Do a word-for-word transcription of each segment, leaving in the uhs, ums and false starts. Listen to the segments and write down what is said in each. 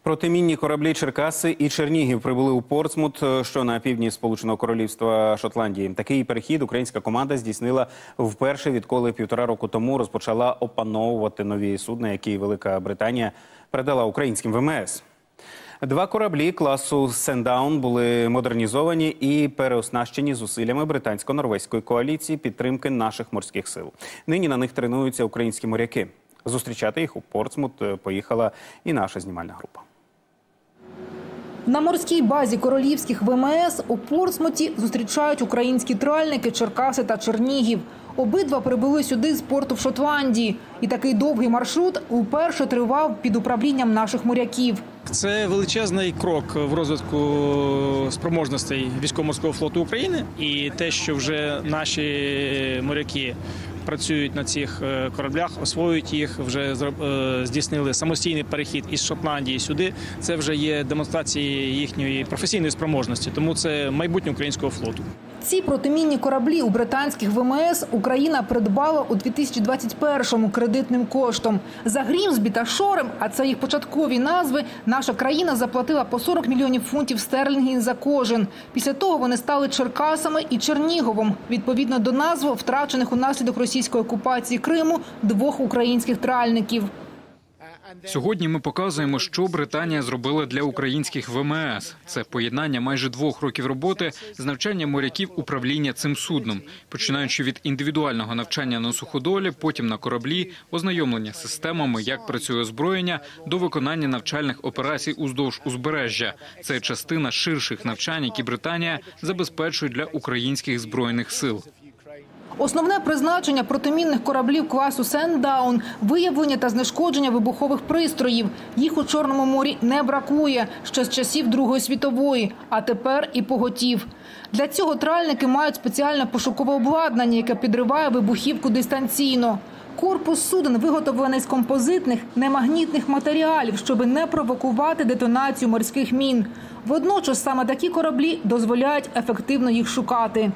Протимінні кораблі «Черкаси» і «Чернігів» прибули у Портсмут, що на півдні Сполученого Королівства Шотландії. Такий перехід українська команда здійснила вперше, відколи півтора року тому розпочала опановувати нові судна, які Велика Британія передала українським ВМС. Два кораблі класу «Сендаун» були модернізовані і переоснащені зусиллями британсько-норвезької коаліції підтримки наших морських сил. Нині на них тренуються українські моряки. Зустрічати їх у Портсмут поїхала і наша знімальна група. На морській базі королівських ВМС у Портсмуті зустрічають українські тральники «Черкаси» та «Чернігів». Обидва прибули сюди з порту в Шотландії. І такий довгий маршрут уперше тривав під управлінням наших моряків. Це величезний крок в розвитку спроможностей військово-морського флоту України. І те, що вже наші моряки працюють на цих кораблях, освоюють їх, вже здійснили самостійний перехід із Шотландії сюди. Це вже є демонстрацією їхньої професійної спроможності, тому це майбутнє українського флоту. Ці протимінні кораблі у британських ВМС Україна придбала у дві тисячі двадцять першому кредитним коштом. За Грімсбі та Шорем, а це їх початкові назви, наша країна заплатила по сорок мільйонів фунтів стерлінгів за кожен. Після того вони стали Черкасами і Черніговом, відповідно до назв втрачених унаслідок російської окупації Криму двох українських тральників. Сьогодні ми показуємо, що Британія зробила для українських ВМС. Це поєднання майже двох років роботи з навчанням моряків управління цим судном. Починаючи від індивідуального навчання на суходолі, потім на кораблі, ознайомлення з системами, як працює озброєння, до виконання навчальних операцій уздовж узбережжя. Це частина ширших навчань, які Британія забезпечує для українських збройних сил. Основне призначення протимінних кораблів класу «Сендаун» – виявлення та знешкодження вибухових пристроїв. Їх у Чорному морі не бракує ще з часів Другої світової, а тепер і поготів. Для цього тральники мають спеціальне пошукове обладнання, яке підриває вибухівку дистанційно. Корпус суден виготовлений з композитних, немагнітних матеріалів, щоб не провокувати детонацію морських мін. Водночас саме такі кораблі дозволяють ефективно їх шукати.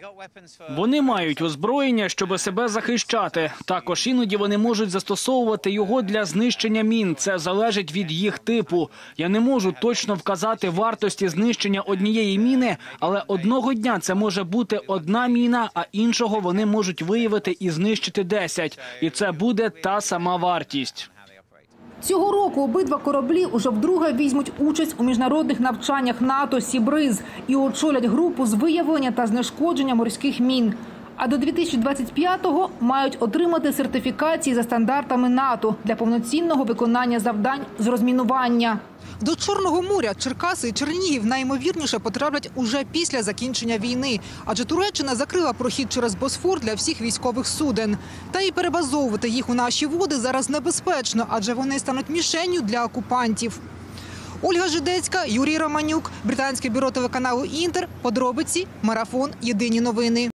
Вони мають озброєння, щоб себе захищати. Також іноді вони можуть застосовувати його для знищення мін. Це залежить від їх типу. Я не можу точно вказати вартості знищення однієї міни, але одного дня це може бути одна міна, а іншого вони можуть виявити і знищити десять. І це буде та сама вартість. Цього року обидва кораблі уже вдруге візьмуть участь у міжнародних навчаннях НАТО «Сібриз» і очолять групу з виявлення та знешкодження морських мін. А до дві тисячі двадцять п'ятого мають отримати сертифікації за стандартами НАТО для повноцінного виконання завдань з розмінування. До Чорного моря Черкаси і Чернігів найімовірніше потраплять уже після закінчення війни. Адже Туреччина закрила прохід через Босфор для всіх військових суден. Та і перебазовувати їх у наші води зараз небезпечно, адже вони стануть мішенню для окупантів. Ольга Жидецька, Юрій Романюк, британське бюро телеканалу «Інтер», подробиці, марафон, єдині новини.